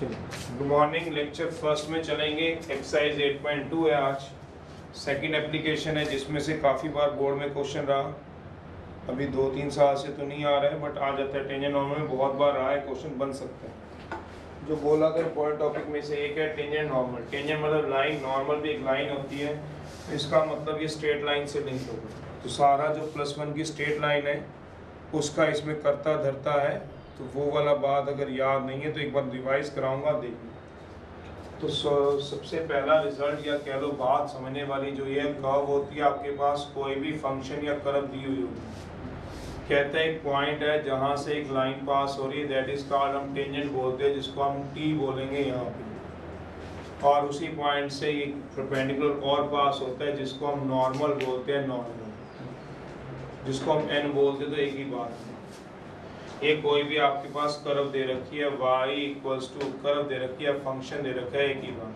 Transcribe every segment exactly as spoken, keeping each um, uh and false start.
Good morning. Lecture first में चलेंगे। Exercise eight point to है आज, सेकंड एप्लीकेशन है जिसमें से काफ़ी बार बोर्ड में क्वेश्चन रहा। अभी दो तीन साल से तो नहीं आ रहा है बट आ जाता है। टेंजेंट नॉर्मल में बहुत बार रहा है, क्वेश्चन बन सकते हैं। जो बोला था इम्पोर्टेंट टॉपिक में से एक है टेंजेंट नॉर्मल। टेंजेंट मतलब लाइन, नॉर्मल भी एक लाइन होती है। इसका मतलब ये स्ट्रेट लाइन से लिंक होगा। तो सारा जो प्लस वन की स्ट्रेट लाइन है उसका इसमें करता धरता है। तो वो वाला बात अगर याद नहीं है तो एक बार रिवाइज कराऊंगा, देखिए। तो सबसे पहला रिजल्ट या कह लो बात समझने वाली जो ये कर्व होती है, आपके पास कोई भी फंक्शन या कर्व दी हुई होती है। कहते हैं एक पॉइंट है जहाँ से एक लाइन पास हो रही है, दैट इज कॉल्ड हम टेंजेंट बोलते हैं, जिसको हम टी बोलेंगे यहाँ पे। और उसी पॉइंट से एक परपेंडिकुलर और पास होता है जिसको हम नॉर्मल बोलते हैं, नॉर्मल, जिसको हम एन बोलते हैं। तो एक ही बात है। ये कोई भी आपके पास कर्व दे रखी है, y इक्वल्स टू कर्व दे रखी है, फंक्शन दे रखा है, एक ही बात।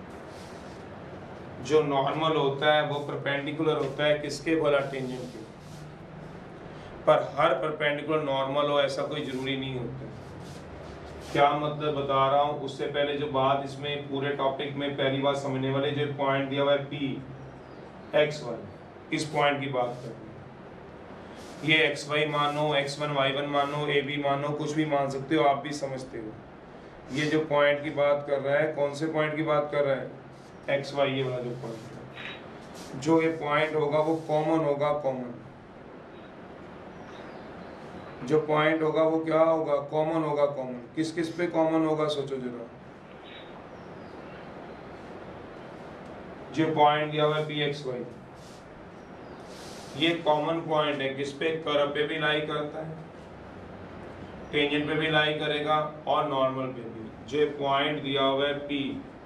जो नॉर्मल होता है वो परपेंडिकुलर होता है किसके, भला टेंजेंट के। पर हर परपेंडिकुलर नॉर्मल हो ऐसा कोई जरूरी नहीं होता। क्या मतलब बता रहा हूँ, उससे पहले जो बात इसमें पूरे टॉपिक में पहली बार समझने वाले जो पॉइंट दिया हुआ है पी एक्स वाई, इस पॉइंट की बात कर। ये एक्स वाई मानो, एक्स वन वाई वन मानो, ए बी मानो, कुछ भी मान सकते हो, आप भी समझते हो। ये जो पॉइंट की बात कर रहा है, कौन से पॉइंट की बात कर रहा है, एक्स वाई, ये वाला जो पॉइंट है। जो ये पॉइंट होगा वो कॉमन होगा, कॉमन। जो पॉइंट होगा वो क्या होगा, कॉमन होगा, कॉमन। किस किस पे कॉमन होगा, सोचो जरा। जो पॉइंट दिया हुआ है पी एक्स वाई, ये कॉमन पॉइंट है किस पे, कर्व पे भी लाई करता है, टेंजेंट पे भी लाई करेगा और नॉर्मल पे भी। जो पॉइंट दिया हुआ है P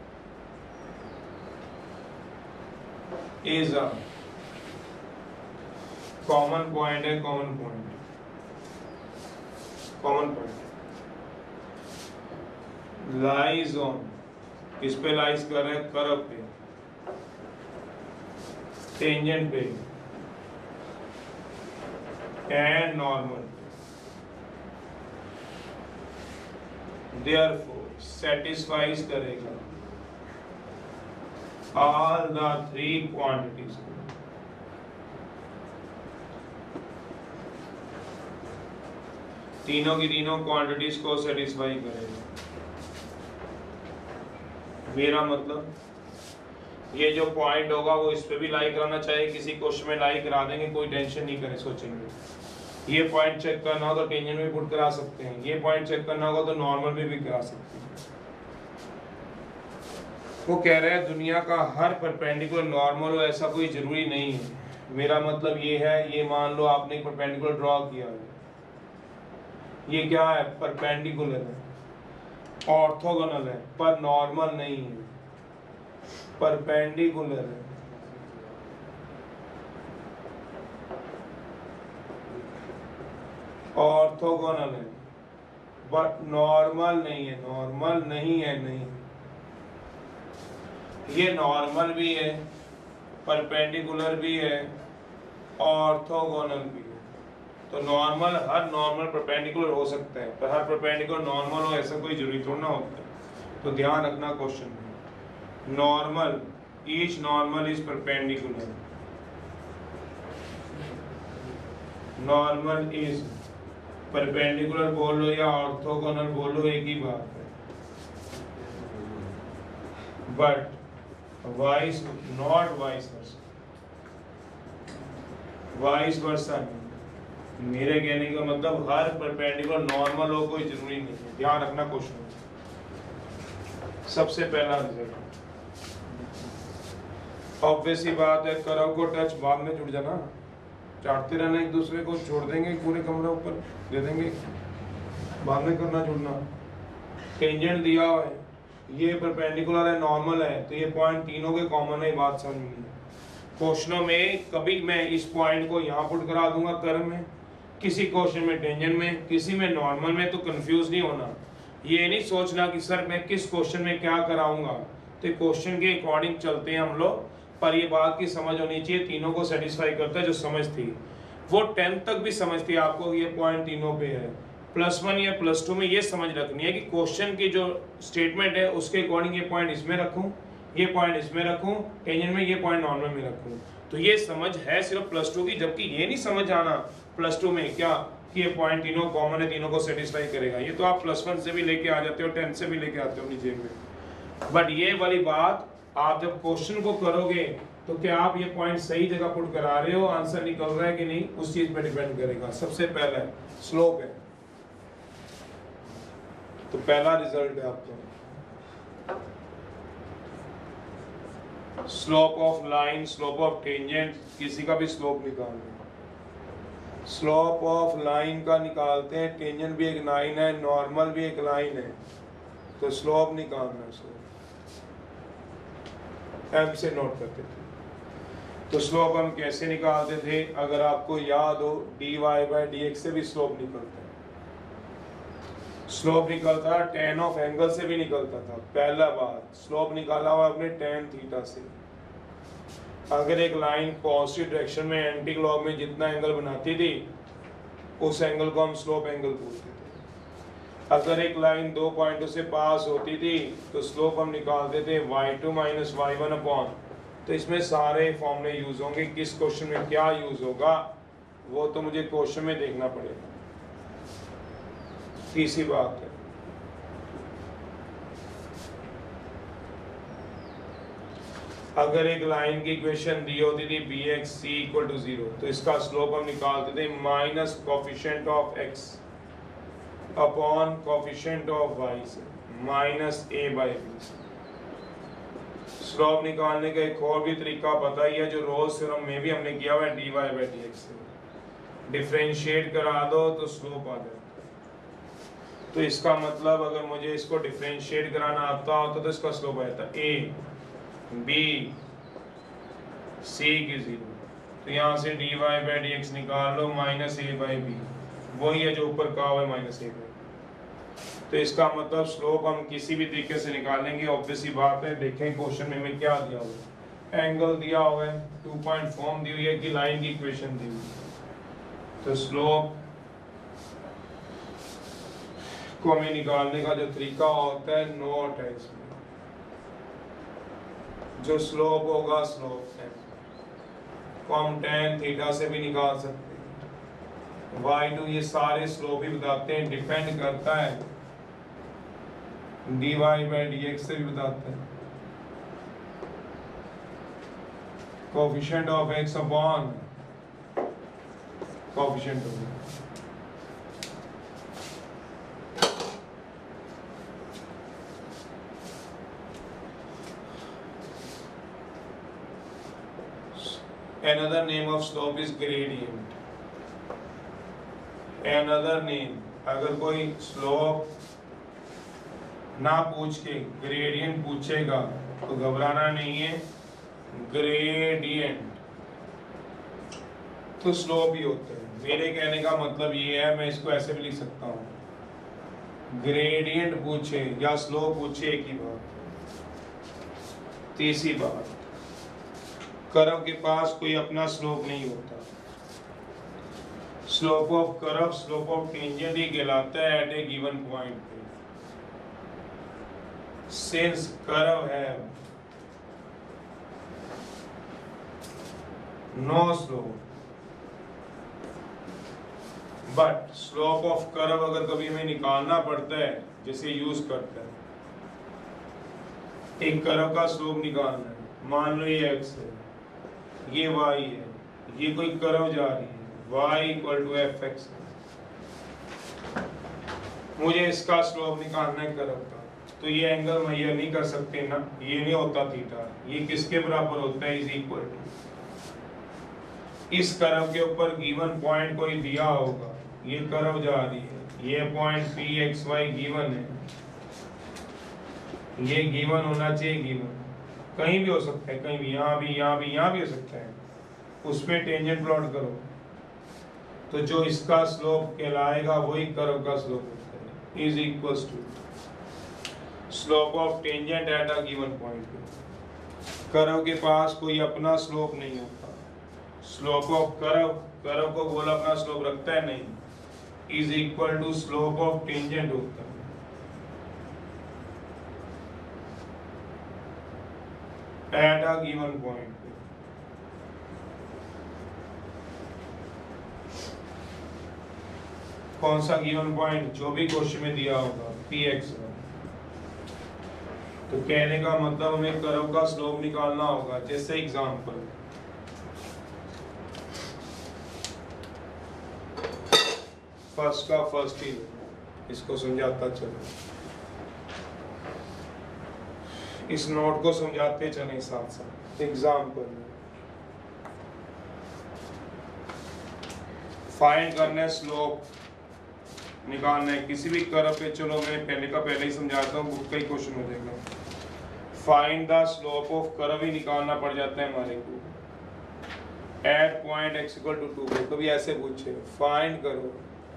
is a common point है, common point, common point lies on, किस पे लाइज कर रहे हैं, कर्व पे, टेंजेंट पे and normal. Therefore satisfies करेगा all the three quantities. तीनों की तीनों क्वांटिटीज को सेटिस्फाई करेगा। मेरा मतलब ये जो पॉइंट होगा वो इस पे भी लाई कराना चाहिए, किसी क्वेश्चन में लाई करा देंगे, कोई टेंशन नहीं करें, सोचेंगे। ये पॉइंट चेक करना हो तो टेंजेंट में पुट करा सकते हैं, ये पॉइंट चेक करना होगा तो नॉर्मल में भी करा सकते हैं। वो कह रहे हैं दुनिया का हर परपेंडिकुलर नॉर्मल हो ऐसा कोई जरूरी नहीं है। मेरा मतलब ये है, ये मान लो आपने एक परपेंडिकुलर ड्रॉ किया है, ये क्या है, परपेंडिकुलर है, ऑर्थोगोनल है, पर नॉर्मल नहीं है, परपेंडिकुलर है। ऑर्थोगोनल है बट नॉर्मल नहीं है, नॉर्मल नहीं है, नहीं। ये नॉर्मल भी है, परपेंडिकुलर भी है, ऑर्थोगोनल भी है। तो नॉर्मल, हर नॉर्मल परपेंडिकुलर हो सकता है, पर हर परपेंडिकुलर नॉर्मल हो ऐसा कोई जरूरी थोड़ा ना होता है। तो ध्यान रखना क्वेश्चन में, normal, each normal is perpendicular, normal is perpendicular बोलो या ऑर्थोगोनल बोलो, एक ही बात है। But vice not vice versa, vice versa नहीं। मेरे कहने का मतलब हर परपेंडिकुलर नॉर्मल हो कोई जरूरी नहीं है। ध्यान रखना क्वेश्चन। सबसे पहला रिजल्ट, ऑब्वियस ही बात है, कर्व को टच बाद में जुड़ जाना, चाटते रहना एक दूसरे को, छोड़ देंगे पूरे कमरे ऊपर दे देंगे, बाद में करना जुड़ना। टेंजेंट दिया हुआ है, ये परपेंडिकुलर है, नॉर्मल है, तो ये पॉइंट तीनों के कॉमन है, बात समझ में। क्वेश्चनों में कभी मैं इस पॉइंट को यहाँ पुट करा दूंगा कर्व में, किसी क्वेश्चन में टेंजेंट में, किसी में नॉर्मल में, तो कंफ्यूज नहीं होना। ये नहीं सोचना कि सर मैं किस क्वेश्चन में क्या कराऊंगा, तो क्वेश्चन के अकॉर्डिंग चलते हैं हम लोग। पर ये बात की समझ होनी चाहिए, तीनों को सेटिस्फाई करता है। जो समझ थी वो टेंथ तक भी समझ थी आपको, ये पॉइंट तीनों पे है, प्लस वन या प्लस टू में ये समझ रखनी है कि क्वेश्चन की जो स्टेटमेंट है उसके अकॉर्डिंग ये पॉइंट इसमें रखूं, ये पॉइंट इसमें रखूं, टेंजेंट में ये पॉइंट नॉर्मल में रखूं। तो ये समझ है सिर्फ प्लस टू की, जबकि ये नहीं समझ आना प्लस टू में क्या कि ये पॉइंट तीनों कॉमन है, तीनों को सेटिस्फाई करेगा। ये तो आप प्लस वन से भी लेके आ जाते हो, टेंथ से भी लेके आते हो नीचे में। बट ये वाली बात आप जब क्वेश्चन को करोगे तो क्या आप ये पॉइंट सही जगह पुट करा रहे हो, आंसर निकल रहा है कि नहीं, उस चीज पे डिपेंड करेगा। सबसे पहला स्लोप है, तो पहला रिजल्ट है आपका slope of line, slope of tangent, किसी का भी स्लोप निकालना। स्लोप ऑफ लाइन का निकालते हैं, टेंजेंट भी एक लाइन है, नॉर्मल भी एक लाइन है, तो स्लोप निकालना है। स्लोप एम से नोट करते थे। तो स्लोप हम कैसे निकालते थे, अगर आपको याद हो D Y by D X से भी स्लोप निकलता है। स्लोप निकलता है टेन ऑफ एंगल से भी निकलता था। पहला बात स्लोप निकाला हुआ अपने टेन थीटा से। अगर एक लाइन पॉजिटिव डायरेक्शन में एंटी क्लॉक में जितना एंगल बनाती थी उस एंगल को हम स्लोप एंगल बोलते थे। अगर एक लाइन दो पॉइंटों से पास होती थी तो स्लोप हम निकालते थे Y two minus Y one upon. तो इसमें सारे फॉर्मूले यूज होंगे, किस क्वेश्चन में क्या यूज होगा वो तो मुझे क्वेश्चन में देखना पड़ेगा। तीसरी बात है अगर एक लाइन की इक्वेशन दी होती थी B X C equal to zero तो इसका स्लोप हम निकालते थे minus coefficient of X upon coefficient of Y से minus A by B. Slope निकालने का एक और भी तरीका पता ही है जो रोल्स थ्योरम में भी हमने किया हुआ है, D Y by D X से डिफरेंशिएट करा दो तो स्लोप आ जाता है। तो इसका मतलब अगर मुझे इसको डिफरेंशिएट कराना आता होता तो इसका स्लोप आया था ए बी सी की जीरो। तो यहाँ से D Y by D X निकाल लो माइनस ए बाई बी, वही है जो ऊपर का हुआ है माइनस ए बाई। तो इसका मतलब स्लोप हम किसी भी तरीके से निकालेंगे। ऑब्वियस ही बात है, देखें क्वेश्चन में, में क्या दिया हुआ है, एंगल दिया हुआ है, टू पॉइंट फॉर्म दी हुई है कि लाइन की इक्वेशन दी हुई है। तो स्लोप को हमें निकालने का जो तरीका होता है नोट है इसमें, जो स्लोप होगा स्लोप है को हम टेन थीटा से भी निकाल सकते हैं। वाई टू ये सारे स्लोप ही बताते हैं, डिपेंड करता है D Y by D X से भी बताते हैं। Coefficient of X upon coefficient of X. Another name of slope is gradient. Another name, अगर कोई slope ना पूछ के gradient पूछेगा तो घबराना नहीं है। gradient तो slope ही होता है। मेरे कहने का मतलब ये है, मैं इसको ऐसे भी लिख सकता हूँ, gradient पूछे या slope पूछे एक ही बात। तीसरी बात, कर्व के पास कोई अपना स्लोप नहीं होता। Slope of curve slope of tangent ही कहलाता है एट ए गिवन पॉइंट पे। सिंस कर्व है no slope, but slope of curve अगर कभी हमें निकालना पड़ता है, जैसे यूज करते हैं, एक कर्व का स्लोप निकालना है, मान लो ये एक्स है, ये y है, ये कोई कर्व जा रही है y equal to F X, मुझे इसका स्लोप निकालना है कर्व का। तो ये एंगल मुहैया नहीं कर सकते ना, ये नहीं होता थीटा, ये किसके बराबर होता है, इज इक्वल टू, इस कर्व के ऊपर गिवन पॉइंट कोई दिया होगा, ये कर्व जा रही है, ये point P X Y given है, ये गिवन होना चाहिए, गिवन कहीं भी हो सकता है, कहीं भी, यहाँ भी, यहाँ भी, यहाँ भी हो सकता है, उस पे टेंजेंट प्लॉट करो तो जो इसका स्लोप कहलाएगा वही कर्व का स्लोप होता है, is equals to slope of tangent at a given point. Curve के पास कोई अपना स्लोप नहीं होता। स्लोप ऑफ कर्व, कर्व को गोल अपना स्लोप रखता है नहीं, is equal to slope of tangent होता है। एट अ गिवन पॉइंट, कौन सा गिवन पॉइंट, जो भी क्वेश्चन में दिया होगा पी एक्स। तो कहने का मतलब हमें कर्व का स्लोप निकालना होगा। जैसे एग्जांपल, फर्स्ट का फर्स्ट ही, इसको समझाता चलो, इस नोट को समझाते चले साथ साथ। एग्जांपल फाइंड करना है, स्लोप निकालना है किसी भी कर्व पे। चलो मैं पहले का पहले ही समझाता हूँ, बुक का ही क्वेश्चन हो जाएगा। Find the slope of curve ही निकालना पड़ जाता है हमारे को at point x equal to two पे। कभी ऐसे पूछे फाइंड करो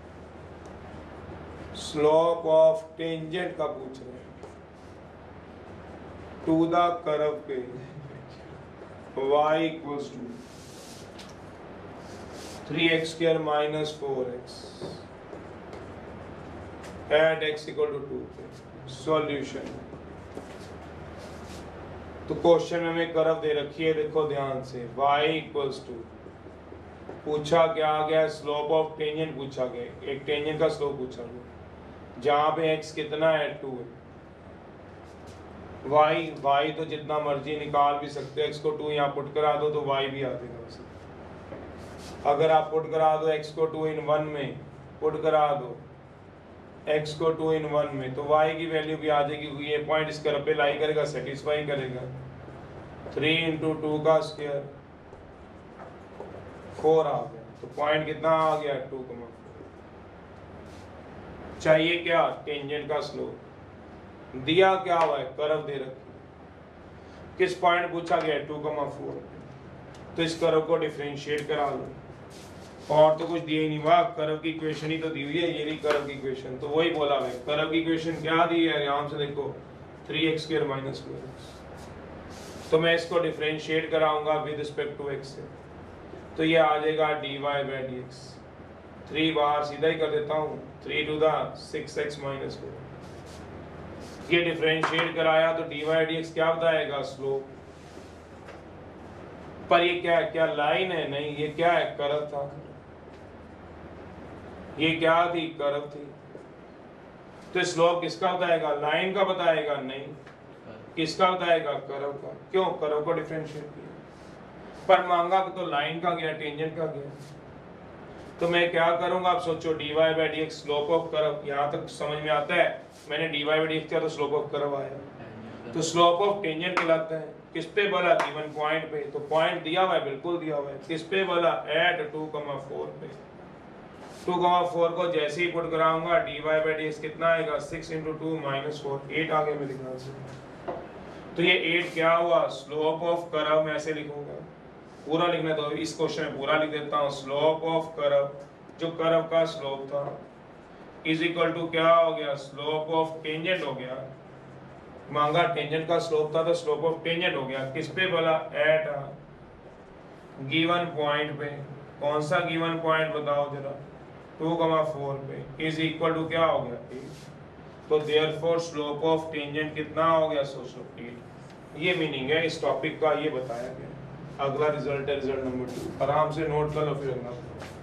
स्लोप ऑफ टेंजेंट का पूछ रहे हैं टू द कर्व पे y equals to three x square minus four x at x equal to two पे। सॉल्यूशन, तो क्वेश्चन में हमें कर्व दे रखी है, देखो ध्यान से, y इक्वल्स टू पूछा क्या गया, स्लोप ऑफ टेंजेंट पूछा गया, एक टेंजेंट का स्लोप पूछा गया, जहाँ पे x कितना है, टू है। y y तो जितना मर्जी निकाल भी सकते हो, x को टू यहाँ पुट करा दो तो y भी आ जाएगा वैसे। अगर आप पुट करा दो x को टू इन वन में, पुट करा दो x को टू इन वन में, तो y की वैल्यू भी आ जाएगी, क्योंकि ये पॉइंट इस कर्व पे लाई करेगा, सेटिस्फाई करेगा। थ्री इंटू टू का स्क्वायर फोर आ गया, तो पॉइंट कितना आ गया, टू कमा फोर। चाहिए क्या, टेंजेंट का स्लोप। दिया क्या हुआ है, कर्व दे रखी, किस पॉइंट पूछा गया, टू कमा फोर। तो इस कर्व को डिफरेंशिएट करा लो, और तो कुछ दिया ही नहीं, वाह कर्व की इक्वेशन ही तो दी हुई है, ये रही कर्व की इक्वेशन। तो वही बोला है, कर्व की इक्वेशन क्या दी है, यहाँ से देखो three x square minus four x. तो मैं इसको डिफरेंशिएट कराऊंगा विद रिस्पेक्ट टू एक्स से, तो ये आ जाएगा d Y by D x. Three बार सीधा ही कर देता हूँ, three two the six x minus four. ये डिफरेंशिएट कराया तो डी वाई डी एक्स क्या बताएगा, स्लोप। पर ये क्या है, क्या लाइन है, नहीं, ये क्या है, कर्व था। ये क्या थी, कर्व थी। तो स्लोप किसका बताएगा, लाइन का बताएगा, नहीं, किसका बताएगा, कर्व का। क्यों, कर्व को डिफरेंशिएट किया, पर मांगा तो लाइन का गया, टेंजेंट का गया। तो मैं क्या करूंगा, आप सोचो, d Y by D x slope of curve, यहाँ तक समझ में आता है। मैंने d Y by D x किया तो स्लोप ऑफ कर्व आया, तो स्लोप ऑफ टेंजेंट कहलाता है। किस पे बोला, गिवन पॉइंट पे। तो पॉइंट दिया हुआ है, बिल्कुल दिया हुआ है, किस पे बोला, एट टू कमा फोर पे। टू कमा फोर को जैसे ही पुट कराऊंगा, d Y by D x कितना आएगा, six into two minus four, eight आ गया मेरे ख्याल से। तो ये एट क्या हुआ, स्लोप ऑफ कर्व। मैं ऐसे लिखूंगा, पूरा लिखना, तो इस क्वेश्चन में पूरा लिख देता हूँ। स्लोप ऑफ कर्व, जो कर्व का स्लोप था, इज इक्वल टू क्या हो गया, स्लोप ऑफ टेंजेंट हो गया। मांगा टेंजेंट का स्लोप था, तो स्लोप ऑफ टेंजेंट हो गया, किस पे बोला, एट अ गिवन पॉइंट पे। कौन सा गिवन पॉइंट बताओ जरा, टू कमा फोर पे, इज इक्वल टू क्या हो गया, एट। तो देयरफॉर स्लोप ऑफ टेंजेंट कितना हो गया, सोचो, एट। ये मीनिंग है इस टॉपिक का, ये बताया गया। अगला रिजल्ट है रिजल्ट नंबर टू, आराम से नोट कर लो, फिर अगला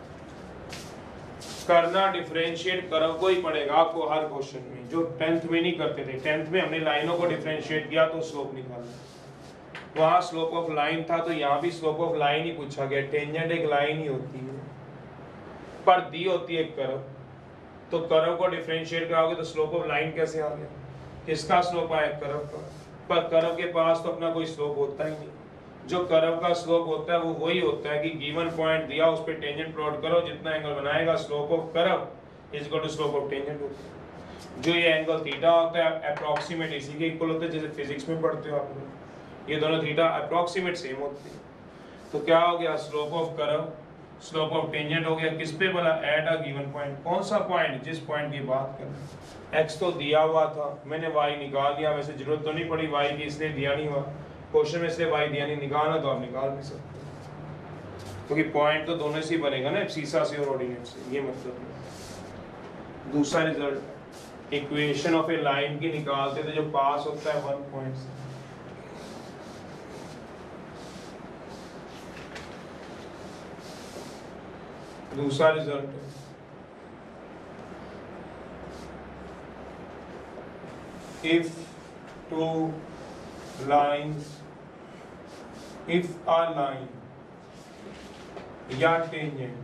करना डिफरेंशिएट कर्व को ही पड़ेगा आपको हर क्वेश्चन में, जो टेंथ में नहीं करते थे। टेंथ में हमने लाइनों को डिफरेंशिएट किया तो स्लोप निकाला, वहां स्लोप ऑफ लाइन था, तो यहाँ भी स्लोप ऑफ लाइन ही पूछा गया। टेंजेंट एक लाइन ही होती है, पर दी होती है कर्व, तो कर्व को डिफरेंशिएट कराओगे तो स्लोप ऑफ लाइन कैसे आ गया, किसका स्लोप आया, कर्व का। पर कर्व के पास तो अपना कोई स्लोप होता ही नहीं। जो कर्व का स्लोप होता है वो वही होता है कि गिवन पॉइंट दिया, उस पे टेंजेंट प्लॉट करो, जितना एंगल बनाएगा, slope of curve is equal to slope of tangent होता है। जो ये एंगल थीटा होता है अप्रोक्सीमेट इसी के इक्वल होता है, जैसे फिजिक्स में पढ़ते हो आप लोग, ये दोनों थीटा अप्रोक्सीमेट सेम होते हैं। तो क्या हो गया, slope of curve, slope of tangent हो गया, किस पे बोला, एट अ गिवन पॉइंट। कौन सा पॉइंट, जिस पॉइंट की बात करें। एक्स तो दिया हुआ था, मैंने वाई निकाल दिया, वैसे जरूरत तो नहीं पड़ी वाई की, इसलिए दिया नहीं हुआ क्वेश्चन में, इसलिए वाई दिया नहीं। निकालना तो आप निकाल भी सकते हो, क्योंकि पॉइंट तो दोनों से ही बनेगा ना, सीसा से और ऑर्डिनेट से, ये मतलब है। दूसरा result equation of a line की निकालते थे जो पास होता है वन पॉइंट से। दूसरा result if two lines if a line या टेंजेंट,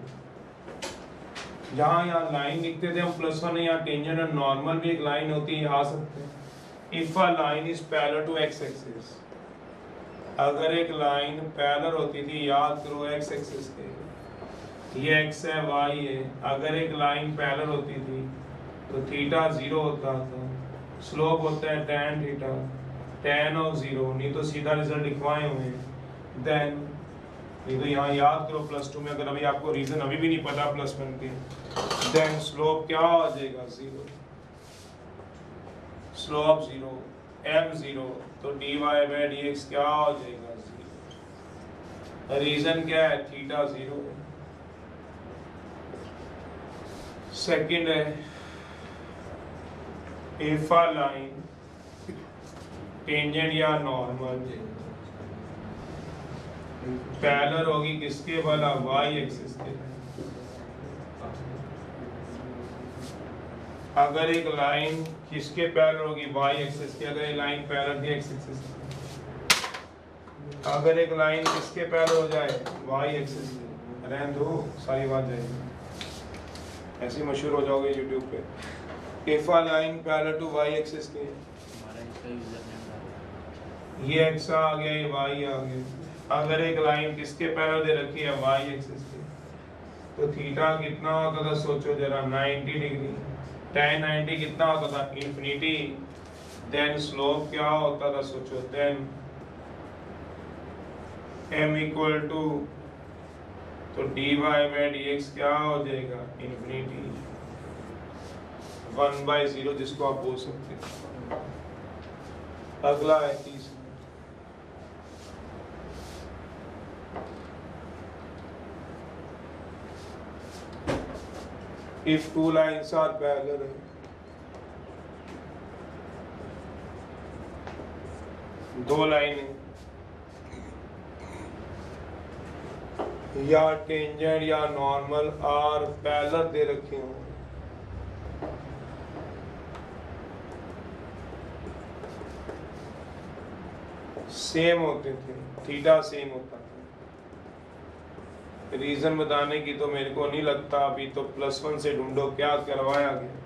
जहाँ यहाँ लाइन लिखते थे हम प्लस वन है, यहाँ टेंजेंट और नॉर्मल भी एक लाइन होती है, आ सकते हैं। If a line is parallel to x axis, अगर एक लाइन पैरेलल होती थी, याद करो एक्स एक्सिस के, ये एक्स है वाई है, अगर एक लाइन पैरेलल होती थी तो थीटा जीरो होता था, स्लोप होता है tan theta, tan of zero, नहीं तो सीधा रिजल्ट लिखवाए हुए हैं। देन नहीं तो यहाँ याद करो प्लस टू में, अगर अभी आपको रीजन अभी भी नहीं पता प्लस वन के, देन स्लोप क्या आ जाएगा zero, slope zero, m zero, तो D Y by D x क्या आ जाएगा जीरो। रीजन क्या है, थीटा जीरो। सेकंड है इफ अ लाइन टेंजेंट या नॉर्मल पैरेलल होगी किसके वाला, वाई एक्सिस के। अगर एक लाइन किसके पैरेलल होगी, वाई एक्सिस के, अगर एक लाइन पैरेलल थी एक्स एक्सिस के, अगर एक लाइन किसके पैरेलल हो जाए, वाई एक्सिस के, रहने दो सारी बात जाएगी, ऐसे मशहूर हो जाओगे यूट्यूब पे। If a line parallel to y axis के, ये एक्स आ गया, ये वाई आ गया। अगर एक लाइन किसके पैरेलल दे रखी है, वाई एक्सिस के, तो थीटा कितना होता था सोचो जरा, नाइंटी डिग्री। tan नाइंटी कितना होता था, इंफिनिटी। देन स्लोप क्या होता था सोचो, देन m इक्वल टू, तो D Y by D x क्या हो जाएगा, इंफिनिटी, वन बाई जीरो जिसको आप बोल सकते हैं। अगला है तीसरा, if two lines are parallel, दो लाइनें या टेंजेंट या नॉर्मल आर पैरेलल दे रखे हों, सेम होते थे, थीटा सेम होता था। रीजन बताने की तो मेरे को नहीं लगता, अभी तो प्लस वन से ढूंढो क्या करवाया गया।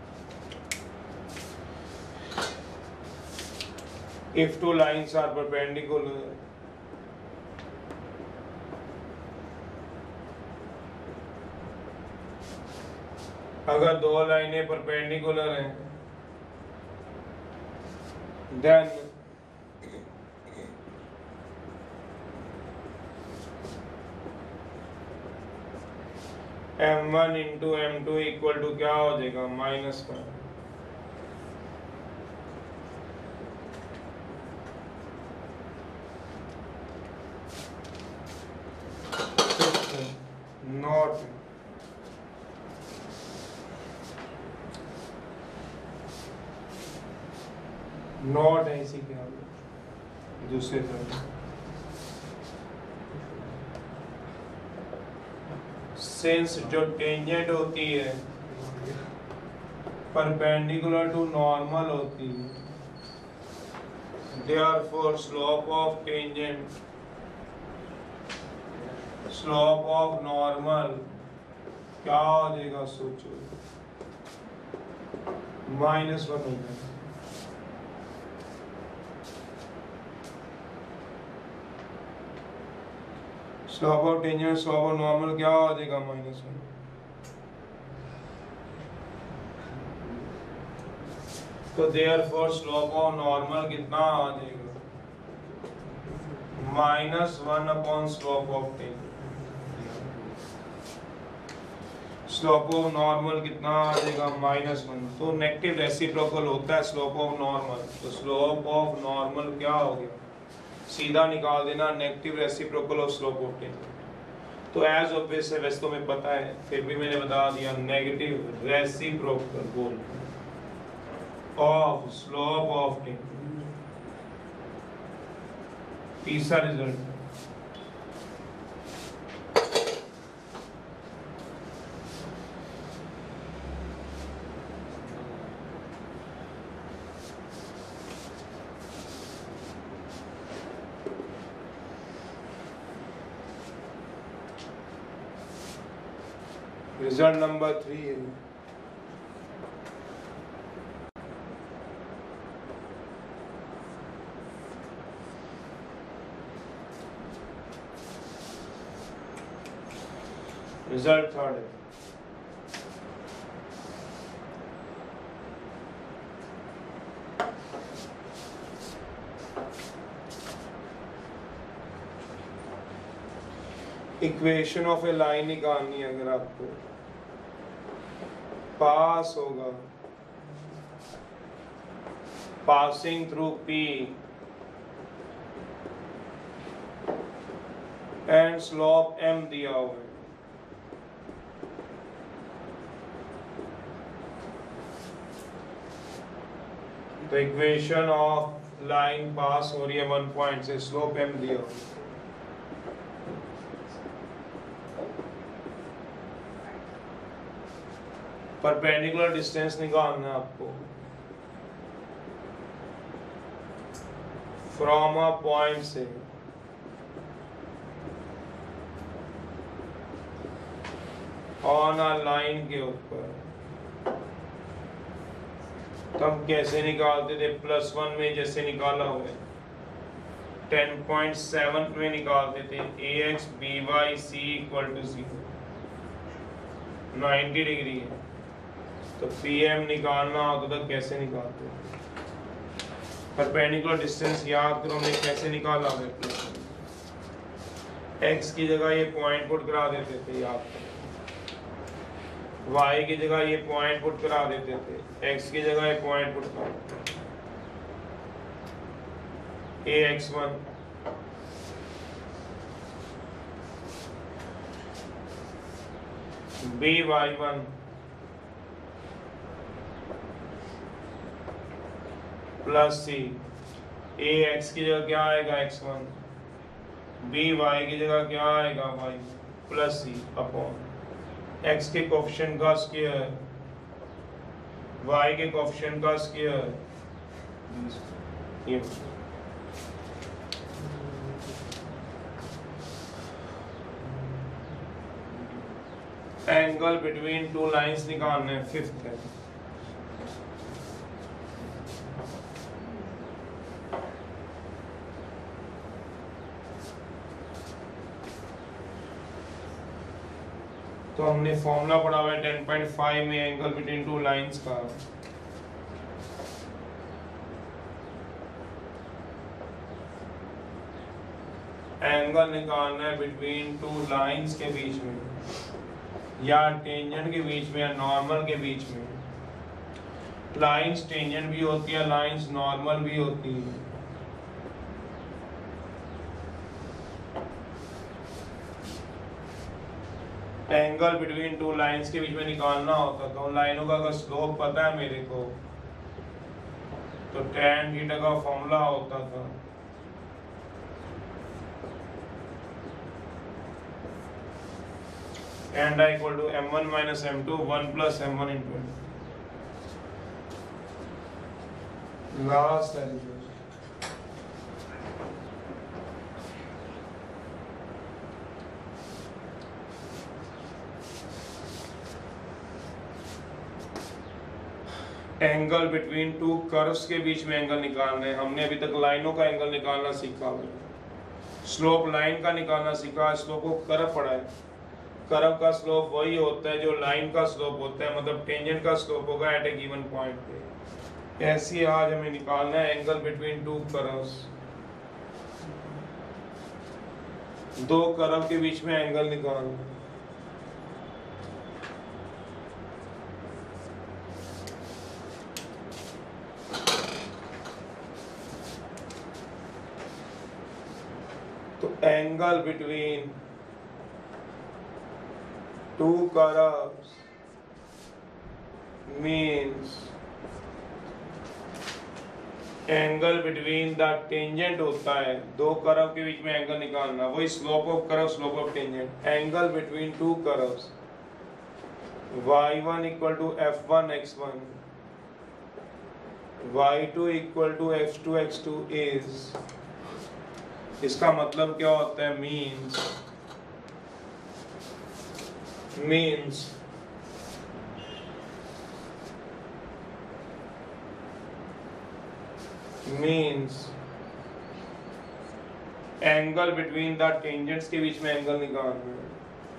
If two lines are perpendicular, अगर दो लाइनें परपेंडिकुलर हैं, then m one into M two equal to क्या हो जाएगा, माइनस वन। नॉट नॉट है इसी के आगे दूसरे तरफ, सिंस जो टेंजेंट होती है परपेंडिकुलर टू नॉर्मल होती है, therefore slope of tangent slope of normal क्या हो जाएगा सोचो, माइनस वन हो जाएगा। Slope of tangent slope of normal क्या हो जाएगा, माइनस वन। तो देयरफॉर स्लोप ऑफ नॉर्मल कितना आ जाएगा, minus one upon slope of tangent. Slope of normal कितना आ जाएगा, माइनस वन। तो नेगेटिव रेसिप्रोकल होता है स्लोप ऑफ नॉर्मल, तो स्लोप ऑफ नॉर्मल क्या हो गया, सीधा निकाल देना, negative reciprocal of slope of tangent. तो एज ऑब्वियस है, वैसे तो हमें पता है, फिर भी मैंने बता दिया, negative reciprocal of slope of tangent. तीसरा रिजल्ट रिजल्ट नंबर थ्री है रिजल्ट थर्ड है। इक्वेशन ऑफ ए लाइन निकालनी है अगर आपको, पास होगा passing through p and slope m दिया हुआ है। तो इक्वेशन ऑफ लाइन पास हो रही है वन पॉइंट से, स्लोप एम दिया हुआ है। परपेंडिकुलर डिस्टेंस निकालना है आपको फ्रॉम अ पॉइंट से ऑन अ लाइन के ऊपर। तो हम कैसे निकालते थे, प्लस वन में जैसे निकाला हुआ है, टेन पॉइंट सेवन में निकालते थे, a x b y c equal to zero, ninety degree है। तो पी एम निकालना होता था, कैसे निकालते हैं, परपेंडिकुलर डिस्टेंस याद करो हमने कैसे निकाला है, एक्स की जगह ये पॉइंट पुट करा देते थे, याद करो, वाई की जगह ये पॉइंट पुट करा देते थे, एक्स की जगह ये पॉइंट पुट करा, a x one b y one plus c, a x की जगह क्या आएगा एक्स वन, बी वाई की जगह क्या आएगा y plus c upon x के कोफिशिएंट का स्क्वायर, वाई के कोफिशिएंट का स्क्वायर, ये एंगल बिटवीन टू लाइंस निकालने हैं, फिफ्थ है। तो हमने फॉर्मूला पढ़ा हुआ है टेन पॉइंट फाइव में एंगल बिटवीन टू लाइंस का। एंगल निकालना है बिटवीन टू लाइंस के बीच में, या टेंजेंट के बीच में, या नॉर्मल के बीच में। लाइंस टेंजेंट भी होती है, लाइंस नॉर्मल भी होती है। एंगल बिटवीन टू लाइंस के बीच में निकालना होता था, उन लाइनों का अगर स्लोप पता है मेरे को, तो tan थीटा का फॉर्मूला होता था and I equal to m one minus m two, one plus m one into m two. Last derivation. Angle between two curves के बीच में एंगल निकालना है। हमने अभी तक लाइनों का एंगल निकालना सीखा हुआ है, स्लोप लाइन का निकालना सीखा, स्लोप को कर्व पढ़ा है। कर्व का स्लोप वही होता है जो लाइन का स्लोप होता है, मतलब टेंजेंट का स्लोप होगा एट ए गिवन पॉइंट पे। ऐसे आज हमें निकालना है एंगल बिटवीन टू कर्व्स, दो कर्व के बीच में एंगल निकालना है। तो angle between two curves means angle between the tangent होता है, दो कर्व के बीच में एंगल निकालना, वही slope of curve slope of tangent. Angle between two curves y one equal to f one x one, y two equal to x two x two is, इसका मतलब क्या होता है? Means means means angle between the tangents के बीच में angle निकालना है।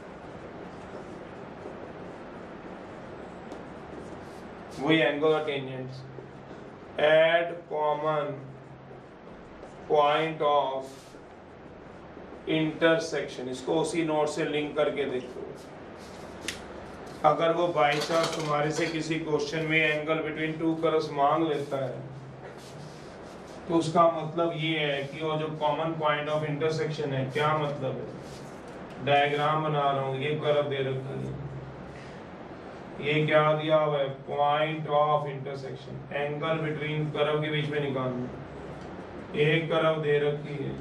वही एंगल और tangents at common point of intersection, इसको उसी नोट से लिंक करके देखो। अगर वो बाई चांस तुम्हारे से किसी क्वेश्चन में एंगल बिटवीन टू कर्व्स मांग लेता है तो उसका मतलब ये है कि वो जो कॉमन पॉइंट ऑफ इंटरसेक्शन है, क्या मतलब है? डायग्राम बना रहा हूँ, ये कर्व दे रखी है, ये क्या दिया हुआ है? Point of intersection, angle between curve के बीच में निकालना। एक कर्व दे रखी है,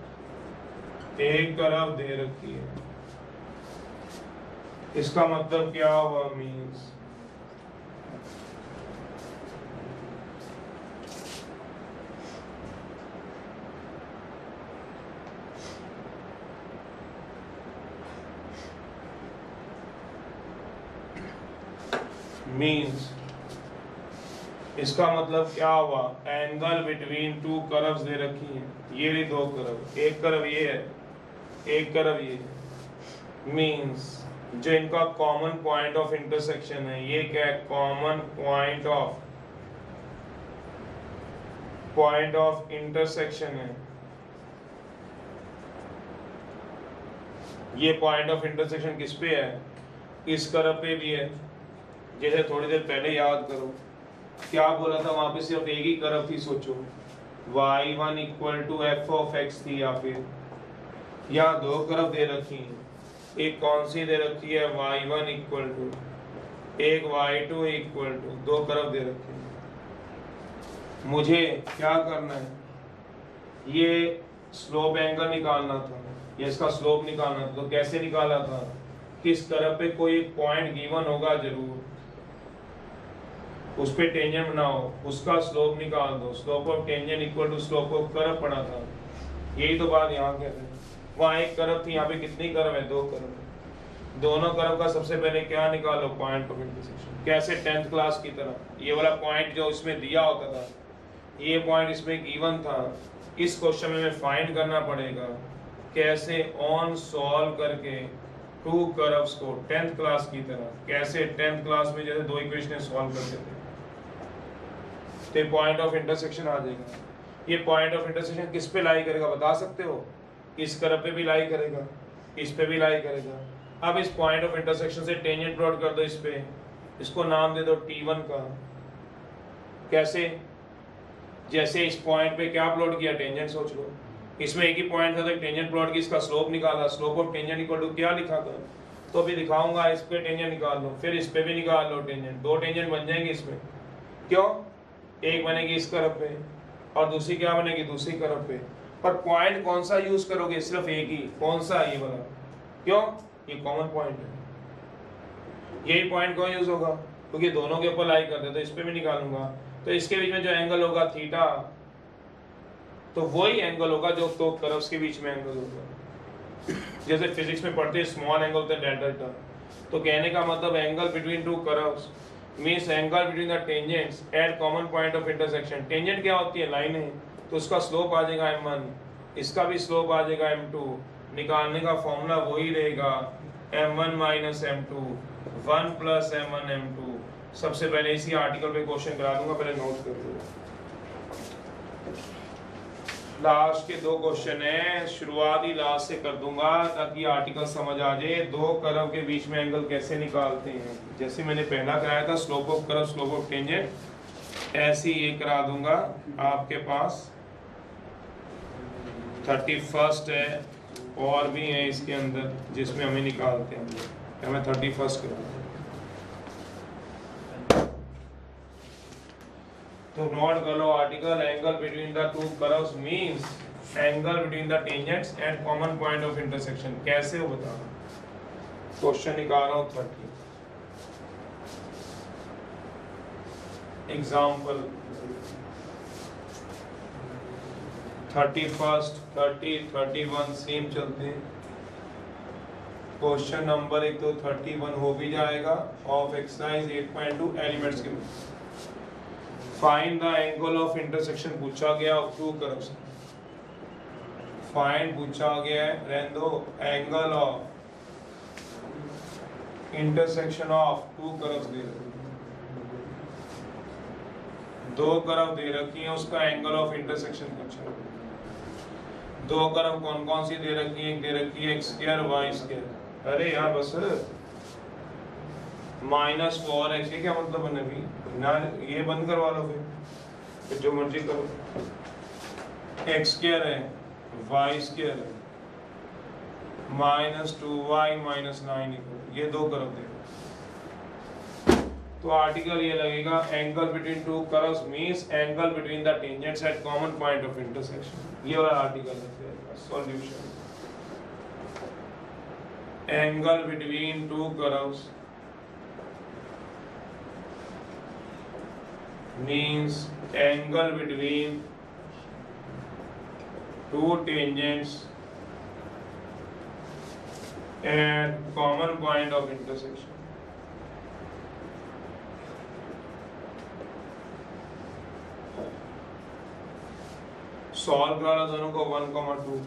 एक कर्व दे रखी है, इसका मतलब क्या हुआ? मीन्स मीन्स इसका मतलब क्या हुआ? एंगल बिटवीन टू कर्व्स दे रखी हैं, ये रही दो कर्व, एक कर्व ये है, एक कर्व ये है। मीन्स जो इनका कॉमन पॉइंट ऑफ इंटरसेक्शन है, ये क्या है? Common point of point of intersection है। ये पॉइंट ऑफ इंटरसेक्शन किस पे है? इस कर्व पे भी है। जैसे थोड़ी देर पहले याद करो क्या बोला था, वहां पे सिर्फ एक ही कर्व थी। सोचो y one equal to f of x थी, या फिर यहाँ दो कर्व दे रखी हैं, एक कौन सी दे रखी है? वाई वन इक्वल टू, एक वाई टू इक्वल टू, दो कर्व दे रखे हैं। मुझे क्या करना है? ये स्लोप एंगल निकालना था, ये इसका स्लोप निकालना था। तो कैसे निकाला था? किस कर्व पे कोई पॉइंट गिवन होगा जरूर, उस पे टेंजेंट बनाओ, उसका स्लोप निकाल दो। Slope of tangent equal to slope of curve पड़ा था, यही तो बात यहाँ कहते हैं। वहाँ एक कर्व थी, यहाँ पे कितनी कर्व है? दो कर्व है। दोनों कर्व का सबसे पहले क्या निकालो? Point of intersection. कैसे? टेंथ क्लास की तरह। ये वाला पॉइंट जो इसमें दिया होता था, ये पॉइंट इसमें गिवन था, इस क्वेश्चन में हमें फाइंड करना पड़ेगा। कैसे? ऑन सॉल्व करके टू कर्व्स को टेंथ क्लास की तरह। कैसे? टेंथ क्लास में जैसे दो इक्वेशन सॉल्व करते थे, तो पॉइंट ऑफ इंटरसेक्शन आ जाएगा। ये पॉइंट ऑफ इंटरसेक्शन किस पे लाई करेगा बता सकते हो? इस कर्व पे भी लाई करेगा, इस पे भी लाई करेगा। अब इस पॉइंट ऑफ इंटरसेक्शन से टेंजेंट प्लॉट कर दो इस पे, इसको नाम दे दो टी वन का। कैसे? जैसे इस पॉइंट पे क्या प्लॉट किया? टेंजेंट। सोच लो इसमें एक ही पॉइंट था तो टेंजेंट प्लॉट की, इसका स्लोप निकाला। Slope of tangent equal to क्या लिखा था? तो अभी दिखाऊंगा। इस पे टेंजेंट निकाल लो, फिर इस पे भी निकाल लो टेंजेंट। दो टेंजेंट बन जाएंगे इसमें। क्यों? एक बनेगी इस कर्व पे और दूसरी क्या बनेगी? दूसरी कर्व पे। पर पॉइंट कौन सा यूज करोगे? सिर्फ एक ही। कौन सा? ये वाला। क्यों? ये कॉमन पॉइंट है, यही पॉइंट कौन यूज होगा? क्योंकि दोनों के ऊपर लाई करते, तो इस पे भी निकालूंगा। तो इसके बीच में जो एंगल होगा थीटा, तो वही एंगल होगा जो दो कर्व्स के बीच में एंगल होगा। जैसे फिजिक्स में पढ़ते हैं स्मॉल एंगल होता है डेल्टा। तो कहने का मतलब angle between two curves means angle between the tangents at common point of intersection. Tangent क्या होती है? लाइन है, तो उसका स्लोप आ जाएगा एम वन, इसका भी स्लोप आ जाएगा एम टू। निकालने का फॉर्मूला वही रहेगा m one minus M two, one plus M one M two. सबसे पहले इसी आर्टिकल पे क्वेश्चन करा दूंगा, पहले नोट कर दो। लास्ट के दो क्वेश्चन है, शुरुआती लास्ट से कर दूंगा ताकि आर्टिकल समझ आ जाए। दो कर्व के बीच में एंगल कैसे निकालते हैं? जैसे मैंने पहला कराया था slope of curve slope of tangent, ऐसे ही ये करा दूंगा आपके पास। थर्टी फर्स्ट है और भी है इसके अंदर जिसमें हमें निकालते हैं। या मैं थर्टी फर्स्ट करूँ। तो नोट कर लो article angle between the two curves means angle between the tangents and common point of intersection. कैसे हो बता, क्वेश्चन निकाल रहा हूँ thirty. Example thirty first thirty thirty one same चलते हैं। क्वेश्चन नंबर एक तो थर्टी वन हो भी जाएगा of exercise eight point two elements के। Find the angle of intersection पूछा गया ऑफ टू कर्व्स। फाइंड पूछा गया है, रहने दो, angle of intersection of two curves दे रखे, दो कर्व दे रखी है, उसका एंगल ऑफ इंटरसेक्शन पूछा। दो कर्व कौन कौन सी दे रखी है? एक दे रखी है एक्स स्क्वायर वाई स्क्वायर। अरे यार बस माइनस फोर एक्स, ये क्या मतलब है नबी ना, ये बंद करवा लो फिर, फिर जो मर्जी करो। एक्स स्क्वायर है वाई स्क्वायर है minus two y minus nine, ये दो कर्व दे। तो आर्टिकल ये लगेगा angle between two curves means angle between the tangents at common point of intersection. ये वाला आर्टिकल है। Solution angle between two curves means angle between two tangents at common point of intersection. Solve करा दोनों को one comma two.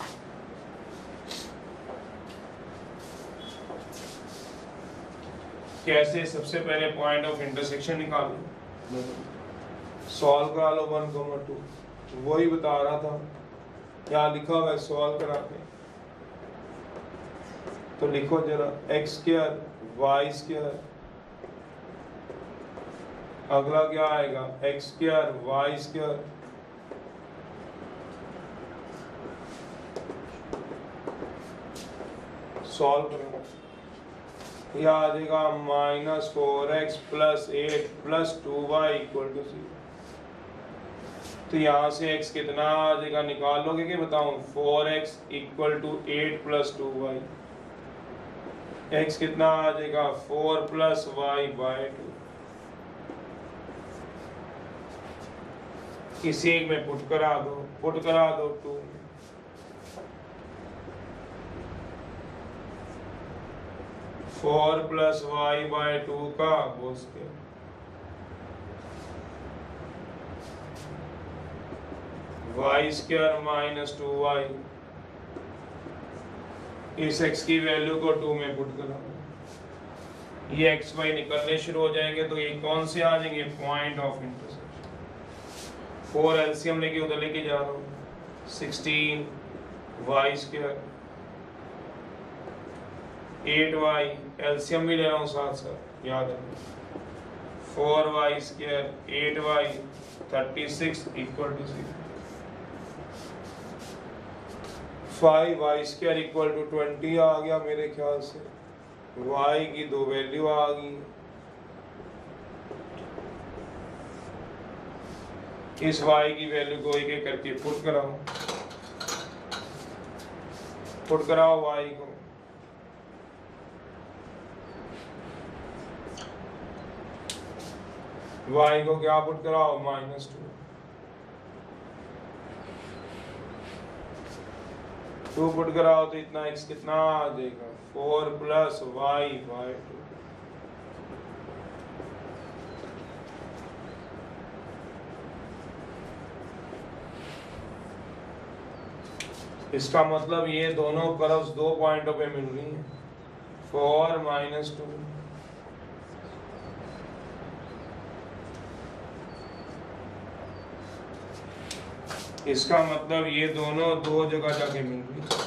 कैसे? सबसे पहले point of intersection निकालो, सॉल्व करा लो वन कॉमा टू। वही बता रहा था, यहाँ लिखा हुआ है सॉल्व करा के। तो लिखो जरा एक्स स्क्वायर वाई स्क्वायर, अगला क्या आएगा x square Y square, solve करो। यह आ जाएगा minus four x plus eight plus two y equal to zero. तो यहाँ से x कितना आ जाएगा निकाल लोगे कि बताऊं? Four x equal to eight plus two y. x कितना आ जाएगा? Four plus Y by two. किसी एक में पुट करा दो, पुट करा दो two. Four plus Y by two का whole square, Y square minus two y. इस x की वैल्यू को टू में पुट करा, ये एक्स वाई निकलने शुरू हो जाएंगे। तो ये कौन से आ जाएंगे? Point of intersection. Four LCM लेके उधर लेके जा रहा हूँ, sixteen Y square eight Y, LCM भी ले रहा हूँ साथ साथ, याद है। Four Y square eight Y thirty six equal to zero. Five Y square equal to twenty आ गया मेरे ख्याल से। वाई की दो वैल्यू आ गई। इस वाई की वैल्यू को एक एक करके पुट कराओ, पुट कराओ वाई को। वाई को क्या पुट कराओ? Minus two. टू पुट कराओ तो इतना x कितना आ जाएगा? Four plus Y by two. इसका मतलब ये दोनों कर्व्स दो पॉइंटों पे मिल रही हैं, फोर माइनस टू। इसका मतलब ये दोनों दो जगह जाके मिल रही,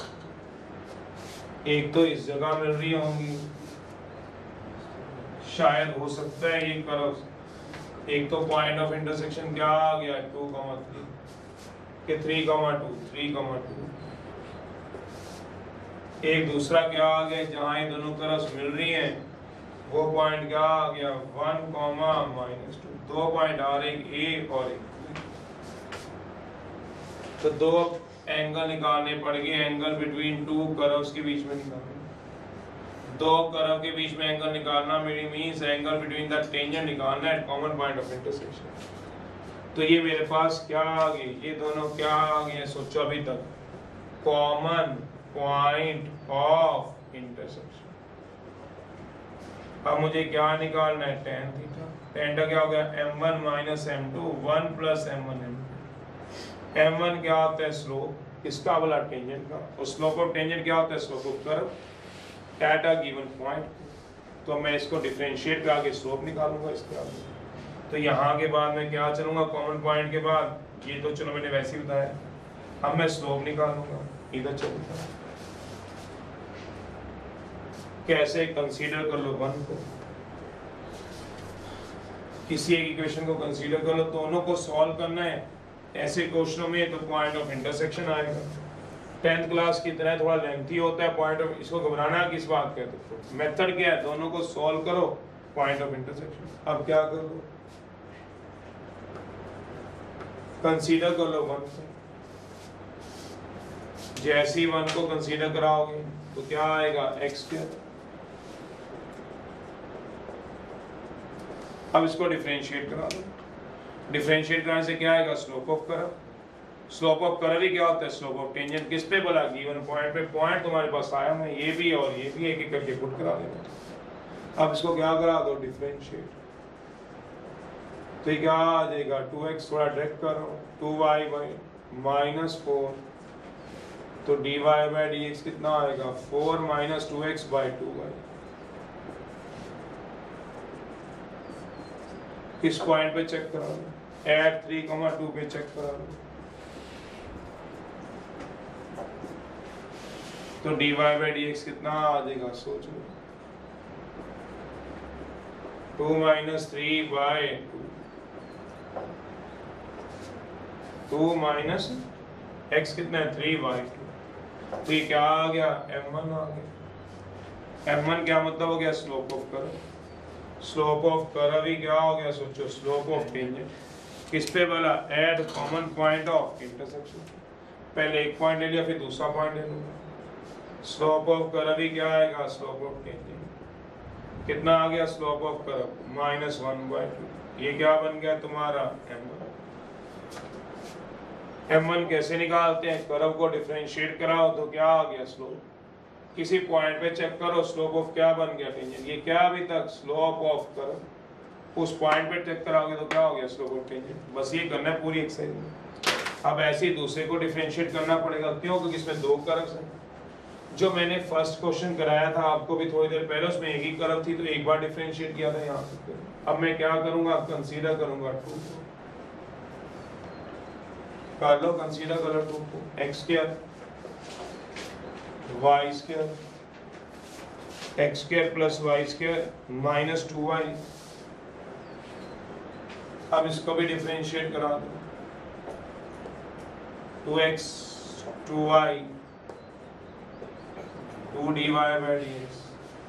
एक तो इस जगह मिल रही होंगी, शायद हो सकता है ये कर्व। एक तो पॉइंट ऑफ इंटरसेक्शन क्या आ गया? टू कॉमा थ्री के three comma two three comma two. एक दूसरा क्या आ गया, जहाँ ये दोनों तरफ मिल रही हैं वो पॉइंट क्या आ गया, वन कॉमा माइनस टू। दो पॉइंट आ रहे, एक ए और एक बी। तो दो एंगल निकालने पड़ गए, एंगल बिटवीन टू कर्व्स के बीच में निकालना। दो कर्व के बीच में एंगल निकालना मेरी means angle between the tangent निकालना at common point of intersection. तो ये मेरे पास क्या आ गए, ये दोनों क्या आ गए, सोचो अभी तक, कॉमन पॉइंट ऑफ इंटरसेक्शन। अब मुझे क्या निकालना है, टेन थीटा। टेन का क्या हो गया, M one minus M two, one plus M one M two. M one क्या होता है, स्लोप इसका वाला टेंजेंट का, और स्लोप ऑफ टेंजेंट क्या होता है, slope of curve at a given point. तो मैं इसको डिफरेंशिएट कर आगे स्लोप निकालूंगा इसके आगे। तो यहाँ के बाद मैं क्या चलूंगा, कॉमन पॉइंट के बाद, ये तो चलो मैंने वैसे ही बताया, अब मैं स्लोप निकालूंगा इधर चलूंगा। कैसे, कंसीडर कर लो वन को, किसी एक इक्वेशन को कंसीडर कर लो, दोनों को सॉल्व करना है। ऐसे क्वेश्चनों में तो पॉइंट ऑफ इंटरसेक्शन आएगा। टेंथ क्लास की तरह थोड़ा लेंथी होता है पॉइंट ऑफ, इसको घबराना किस बात का, तो मेथड क्या है, दोनों को सॉल्व करो, पॉइंट ऑफ इंटरसेक्शन। अब क्या कर लो, कंसीडर कर लो वन को। जैसे ही वन को कंसीडर कराओगे तो क्या आएगा, एक्स स्क्वायर। अब इसको डिफरेंशिएट करा दो। डिफरेंशिएट कराने से क्या आएगा, slope of curve. Slope of curve ही क्या होता है, स्लोप ऑफ टेंजेंट। किस पे बोला, गिवन पॉइंट पे। पॉइंट तुम्हारे पास आया, मैं ये भी और ये भी एक एक करके पुट करा देगा। अब इसको क्या करा दो, डिफरेंशिएट। तो ये क्या आ जाएगा, टू एक्स, थोड़ा डायरेक्ट करो, two Y by minus four, तो D Y by D x कितना आएगा, four minus two X by two Y. किस पॉइंट पे चेक करा लो, एट थ्री कॉमा टू पे चेक करा लो। तो D Y by D x कितना आ जाएगा, सोच लो, two minus three by two, two minus X कितना है, थ्री बाई टू। तो ये क्या आ गया, एम वन आ गया। एम वन क्या मतलब हो गया, slope of curve. Slope of curve ही क्या हो गया, सोचो, स्लोप ऑफ टेंजेंट। किस पे बोला, at common point of intersection. पहले एक पॉइंट ले लिया, फिर दूसरा पॉइंट ले लूंगा। स्लोप ऑफ कर्व ही क्या आएगा, स्लोप ऑफ टेंजेंट। कितना आ गया, slope of curve minus one by two. ये क्या बन गया तुम्हारा, एम वन। एम वन कैसे निकालते हैं, कर्व को डिफरेंशिएट कराओ तो क्या आ गया, स्लोप। किसी पॉइंट पे चेक करो, स्लोप ऑफ क्या बन गया, टेंजेंट। ये क्या अभी तक, स्लोप ऑफ कर्व। उस पॉइंट पे चेक कराओगे तो क्या हो गया, स्लोप ऑफ टेंजेंट। बस ये करना है पूरी एक्सरसाइज में। अब ऐसे ही दूसरे को डिफरेंशिएट करना पड़ेगा, क्यों, क्योंकि इसमें दो कर्व्स हैं। जो मैंने फर्स्ट क्वेश्चन कराया था आपको भी थोड़ी देर पहले, उसमें एक ही कर्व थी, तो एक बार डिफरेंशिएट किया था यहाँ से। अब मैं क्या करूंगा, कंसीडर करूंगा टू को। कर लो, कंसीडर करो टू को, X square Y square, X square plus Y square minus two Y. अब इसको भी डिफरेंशिएट करा दो, two x two Y two D Y by D X.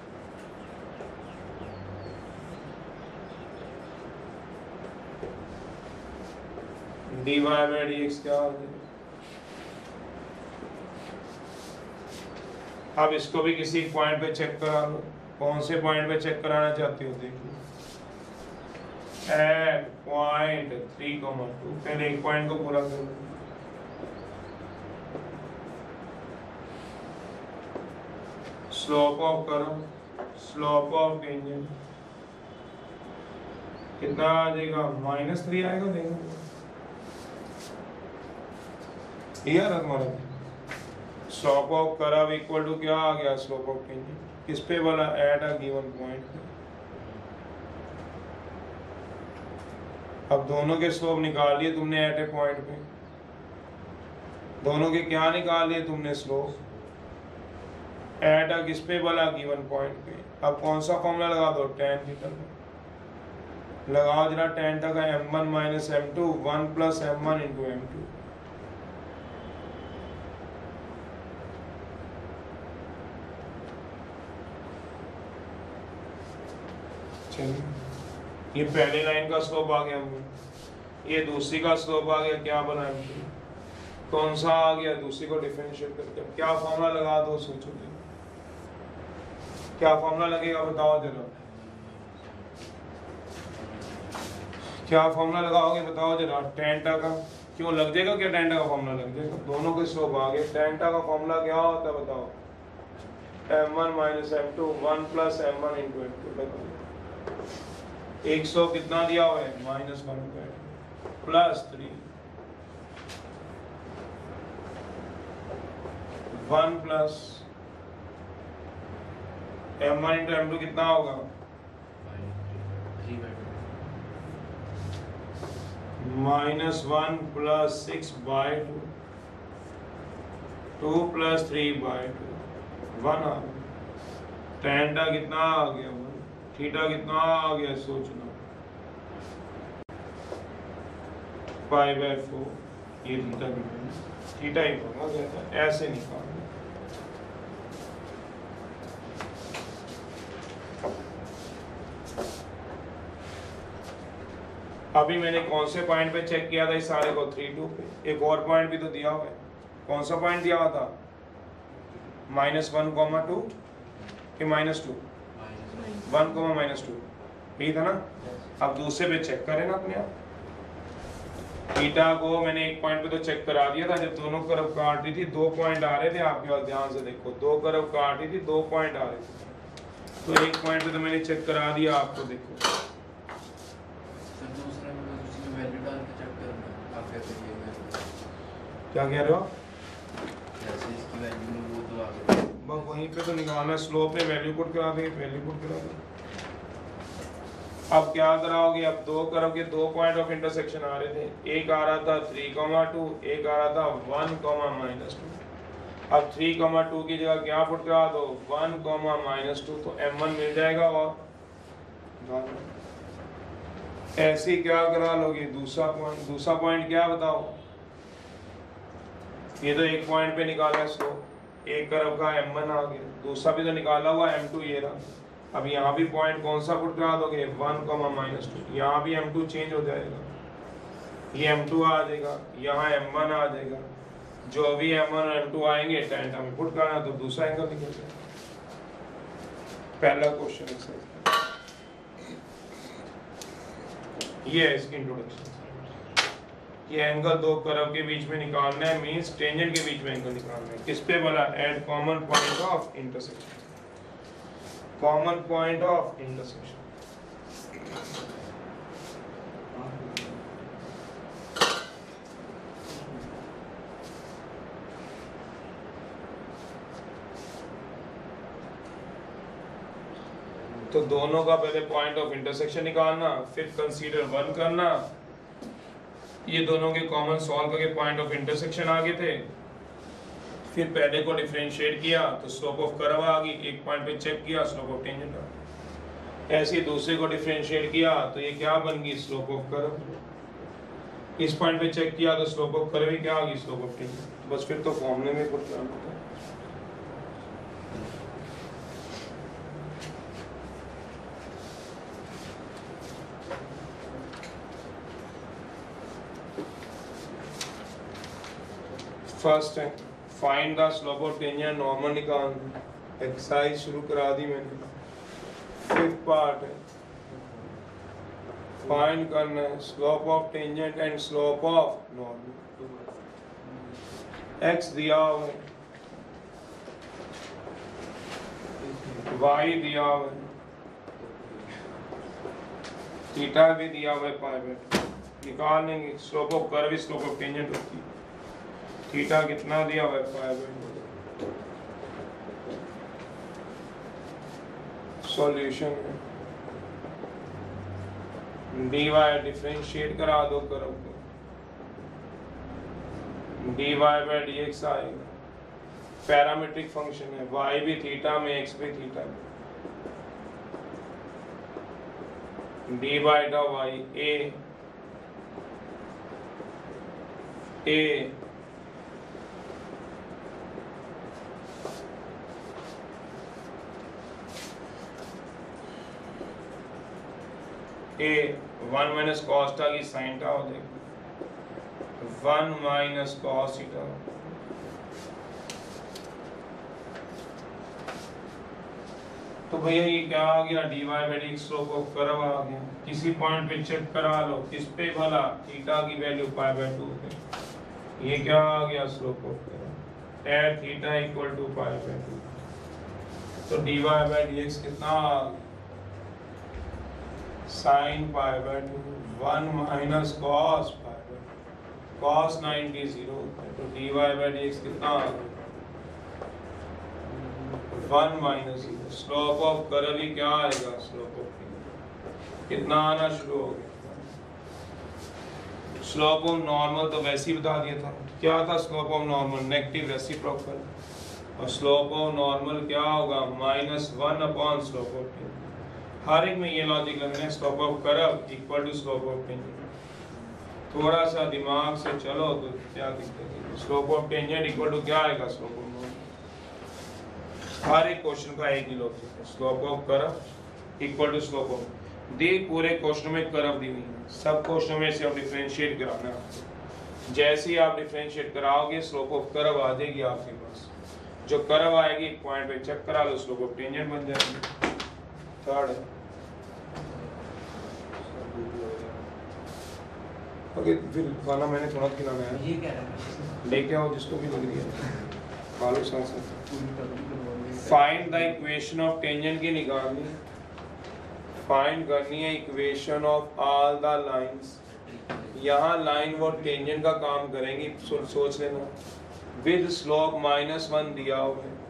D Y by D x क्या हो जाएगा। अब इसको भी किसी पॉइंट पे चेक करा लो। कौन से पॉइंट पे चेक कराना चाहती हो, देख लो, at point three comma two. पहले एक पॉइंट को पूरा कर लो। Slope of curve, slope of tangent कितना आ जाएगा, माइनस थ्री आएगा, देखो यार हमारा slope of curve equal to क्या आ गया, स्लोप ऑफ टेंजेंट। किस पे वाला, एट अ गिवन पॉइंट। अब दोनों के स्लोप निकाल लिए तुमने एट ए पॉइंट पे। दोनों के क्या निकाल लिए तुमने, स्लोप एट अ किस पे वाला, गिवन पॉइंट पे। अब कौन सा फॉर्मूला लगा दो, टेन थीटा लगाओ जरा। टेन का M one minus M two, one plus M one into M two. चलिए ये पहले लाइन का स्लोप आ गया, ये दूसरी का स्लोप आ गया, क्या बना है, कौन सा आ गया, दूसरी को डिफरेंशिएट करके क्या फॉर्मूला लगा दो, सोचो क्या फॉर्मूला लगेगा बताओ जरा, क्या फॉर्मूला लगाओगे बताओ जरा, टेंटा का क्यों लग जाएगा, क्या टेंटा का फॉर्मूला लग जाएगा, दोनों के स्लोप आ गए, टेंटा का फॉर्मूला क्या होता है बताओ, M one minus M two one plus M one into M two लगा, एक सौ कितना दिया हुआ है minus one plus three one plus M one into M two कितना होगा, minus one plus six by two two plus three by two one आ गया, टेंटा कितना आ गया वन, थीटा कितना आ गया सोचना पाई बाई फोर, ये थीटा थीटा ही होगा कहता है, ऐसे निकालना। अभी मैंने कौन से पॉइंट पे चेक किया था इस सारे को, थ्री टू पे, एक और पॉइंट भी तो दिया हुआ है, कौन सा पॉइंट दिया हुआ था, माइनस वन कॉमा टू कि minus two, one comma minus two, यही था ना। अब दूसरे पे चेक करें ना अपने आप, थीटा को मैंने एक पॉइंट पे तो चेक करा दिया था, जब दोनों कर्व काट रही थी दो पॉइंट आ रहे थे आपके पास, ध्यान से देखो दो कर्व काट रही थी दो पॉइंट आ रहे थे, तो एक पॉइंट पे तो मैंने चेक करा दिया आपको, देखो क्या कह रहे हो, बस वहीं पे तो निकालना, स्लोप में वैल्यू पुट करा देंगे, वैल्यू पुट करा देंगे। अब क्या कराओगे, अब दो कर्व के दो पॉइंट ऑफ इंटरसेक्शन आ रहे थे, एक आ रहा था थ्री कॉमा टू, एक आ रहा था वन कॉमा माइनस टू, अब थ्री कॉमा टू की जगह क्या पुट करा दो, वन कॉमा माइनस टू, तो एम वन मिल जाएगा, और ऐसे क्या करा लोगे, दूसरा पॉइंट, दूसरा पॉइंट क्या बताओ, ये तो एक पॉइंट पे निकाला है स्लोप, एक कर्व का एम वन आ गया, दूसरा भी तो निकाला हुआ एम टू ये रहा, अब यहाँ भी पॉइंट कौन सा पुट करा दोगे, वन कॉमा माइनस टू, यहाँ भी एम टू चेंज हो जाएगा, ये एम टू आ जाएगा, यहाँ एम वन आ जाएगा, जो भी एम वन और एम टू आएंगे टेंटा में पुट करना, तो दूसरा एंगल निकल जाएगा। पहला क्वेश्चन एक्सरसाइज ये है इसकी इंट्रोडक्शन, ये एंगल दो कर्व के बीच में निकालना है, मींस टेंजेंट के बीच में एंगल निकालना है, किस पे बोला, at common point of intersection, common point of intersection. तो दोनों का पहले पॉइंट ऑफ इंटरसेक्शन निकालना, फिर कंसीडर वन करना, ये दोनों के कॉमन सॉल्व करके पॉइंट ऑफ इंटरसेक्शन आ गए थे, फिर पहले को डिफरेंशिएट किया तो स्लोप ऑफ कर्व आ गई, एक पॉइंट पे चेक किया स्लोप ऑफ टेंजेंट आ गई, ऐसे ही दूसरे को डिफरेंशिएट किया तो ये क्या बन गई, स्लोप ऑफ कर्व, इस पॉइंट पे चेक किया तो स्लोप ऑफ कर्व ही क्या आ गई, स्लोप ऑफ टेंजेंट, बस फिर तो फॉर्मूले में कुछ करना होता है। फर्स्ट है find the slope of tangent, normal निकाल, एक्सरसाइज शुरू करा दी मैंने, फिफ्थ पार्ट है फाइंड करना है slope of tangent and slope of normal, X दिया हुआ है, वाई दिया हुआ है, थीटा भी दिया हुआ है, पाई बाई टू निकाल लेंगे, slope of curve slope of tangent होती है, थीटा कितना दिया हुआ है, पाई बाई टू, सॉल्यूशन है डी वाई डिफरेंशिएट करा दो कर्व को, D Y by D X आएगा, पैरामीट्रिक फंक्शन है, वाई भी थीटा में एक्स भी थीटा में, डी बाई दा Y A A A one minus cos था की साइन था हो जाएगा वन माइनस कॉस थीटा। तो भैया ये क्या आ गया D Y by D x slope of curve आ गया। किसी पॉइंट पे चेक करा लो किस पे भला थीटा की वैल्यू पाई बाय टू पे। ये क्या आ गया slope of curve tan theta equal to pi by two. तो D Y by D x कितना sine pi by two one minus cos pi by cos ninety zero होता है। तो D Y by D x कितना आ गया one minus zero. Slope of curve ही क्या आएगा स्लोप ऑफ कितना आना शुरू हो गया। स्लोप ऑफ नॉर्मल तो वैसे ही बता दिया था क्या था slope of normal negative reciprocal और स्लोप ऑफ नॉर्मल क्या होगा minus one upon slope of tangent. हर एक में ये लॉजिक लगना है slope of curve equal to slope of tangent. थोड़ा सा दिमाग से चलो तो क्या दिक्कत है। Slope of tangent equal to क्या आएगा स्लोप ऑफ नॉर्मल। हर एक क्वेश्चन का एक ही लॉजिक है slope of curve equal to slope of दे पूरे क्वेश्चन में कर्व दी हुई है। सब क्वेश्चन में से आप डिफरेंशिएट कराना है। जैसे ही आप डिफरेंशिएट कराओगे स्लोप ऑफ कर्व आ जाएगी आपके पास। जो कर्व आएगी एक पॉइंट पे चेक करा लो स्लोप ऑफ टेंजेंट बन जाएगी। थर्ड है ओके फिर खाना मैंने थोड़ा खिलाना है ये क्या है लेके आओ जिसको भी लग रही है खालो साथ साथ। Find the equation of tangent की निकालनी फाइंड करनी है equation of all the lines. यहाँ लाइन वो टेंजेंट का काम करेंगी सो, सोच लेना विद स्लोप माइनस वन दिया हुआ है।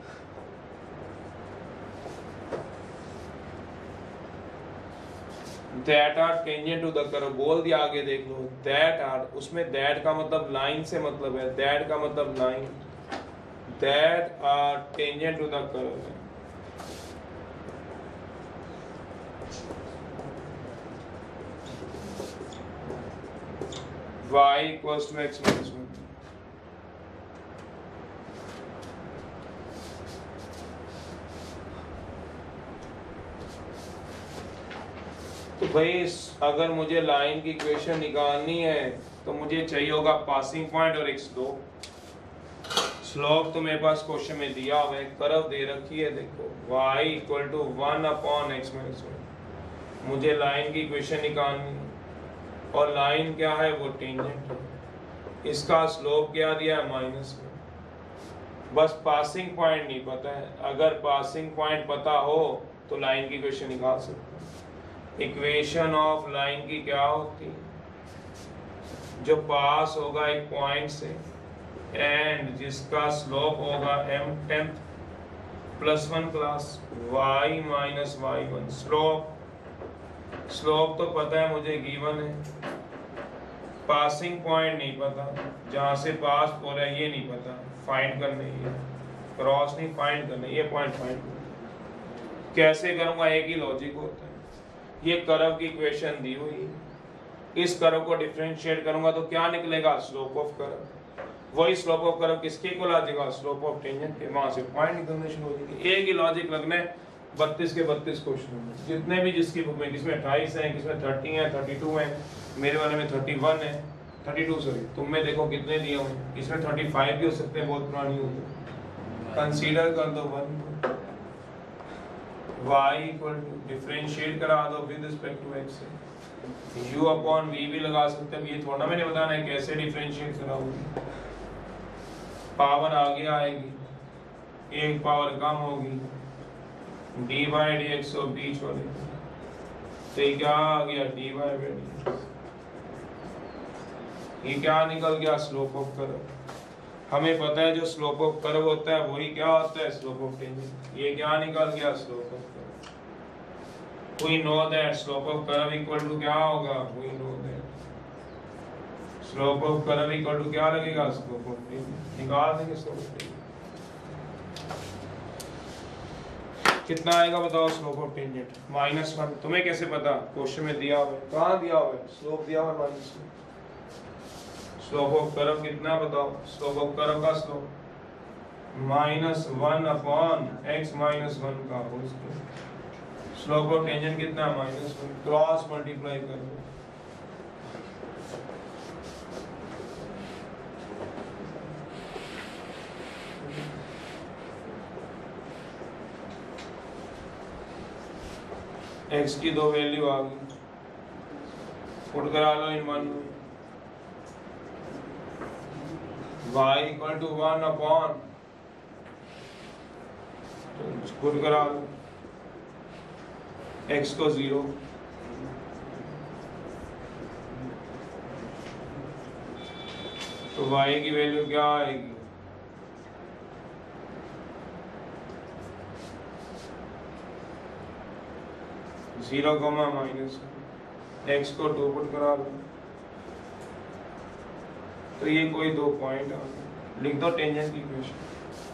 That are tangent to the curve बोल दिया आगे देख लो दैट आर उसमें दैट का मतलब लाइन से मतलब है दैट का मतलब line that are tangent to the curve। y equals to x minus one। तो भाई अगर मुझे लाइन की इक्वेशन निकालनी है तो मुझे चाहिए होगा पासिंग पॉइंट और एक स्लोप। स्लोप तो मेरे पास क्वेश्चन में दिया हुआ है कर्व दे रखी है देखो y equal to one upon X minus one. मुझे लाइन की इक्वेशन निकालनी है और लाइन क्या है वो टेंजेंट है। इसका स्लोप क्या दिया है माइनस वन। बस पासिंग पॉइंट नहीं पता है। अगर पासिंग पॉइंट पता हो तो लाइन की इक्वेशन निकाल सकते हैं। इक्वेशन ऑफ लाइन की क्या होती है जो पास होगा एक पॉइंट से एंड जिसका स्लोप होगा m tenth plus one class y minus Y one. Slope slope तो पता है मुझे गिवन है। पासिंग पॉइंट नहीं पता जहाँ से पास हो रहा है ये नहीं पता फाइंड करना है। क्रॉस नहीं फाइंड करना ये पॉइंट फाइंड करना। कैसे करूँगा एक ही लॉजिक होता है। ये कर्व की इक्वेशन दी हुई है इस कर्व को डिफरेंशिएट करूँगा तो क्या निकलेगा स्लोप ऑफ कर्व। वही स्लोप ऑफ कर्व किसके इक्वल आ जाएगा स्लोप ऑफ टेंजेंट के। वहां से पॉइंट निकलने शुरू हो जाएगी। एक ही लॉजिक लगना है बत्तीस के बत्तीस क्वेश्चन जितने भी जिसकी बुक में किसमें अट्ठाईस है किसमें थर्टी है थर्टी टू है मेरे वाले में थर्टी वन है थर्टी टू सॉरी तुम में देखो कितने दिए हुए इसमें थर्टी फाइव भी हो सकते हैं बहुत पुरानी होगी कंसीडर कर दो one y equal to differentiate करा दो with respect to x u upon v भी लगा सकते हैं। ये थोड़ा मैंने बताना है कैसे डिफरेंशिएट कराओगे। पावर आगे आएगी एक पावर कम होगी डी बाई डी एक्स और बीच वाले तो ये क्या आ गया डी बाई बाई डी। ये क्या निकल गया स्लोप ऑफ कर्व। हमें पता है जो स्लोप ऑफ कर्व होता है वही क्या होता है स्लोप ऑफ टेंजेंट। ये क्या निकल गया slope of curve. We know that slope of curve equal to क्या होगा we know that slope of curve equal to क्या लगेगा स्लोप ऑफ टेंजेंट। निकाल देंगे स्लोप ऑफ टेंजेंट कितना आएगा बताओ slope of tangent minus one. तुम्हें कैसे पता क्वेश्चन में दिया हुआ है कहाँ दिया हुआ है स्लोप दिया हुआ है minus one. Slope of curve कितना बताओ स्लोप ऑफ कर्व का slope minus one upon X minus one का whole square. Slope of tangent कितना है माइनस वन, क्रॉस मल्टीप्लाई करो एक्स की दो वैल्यू आ गई, पुट करा लो इन वन में, Y equal to one upon, put करा लो एक्स को जीरो, तो वाई की वैल्यू क्या आएगी, जीरो कॉमा माइनस, एक्स को टू पुट करा लो, तो ये कोई दो पॉइंट आ गए, लिख दो टेंजेंट की इक्वेशन,